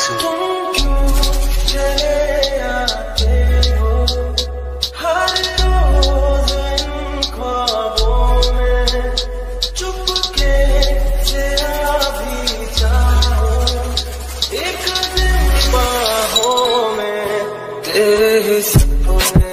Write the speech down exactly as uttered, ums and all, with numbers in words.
तुम क्यों चले आते हो हर रोज इन ख्वाबों में, चुपके से आ भी जाओ एक दिन बाहों में, तेरे ही सपनों में।